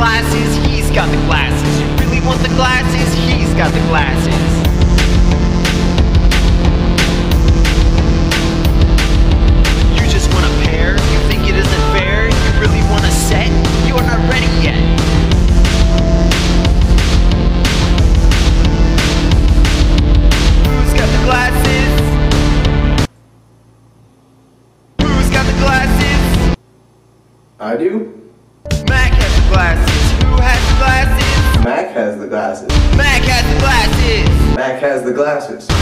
glasses, he's got the glasses. You really want the glasses, he's got the glasses. You just want a pair, you think it isn't fair. You really want a set, you're not ready yet. Who's got the glasses? Who's got the glasses? I do. Mac has the glasses. Who has the glasses? Mac has the glasses. Mac has the glasses. Mac has the glasses.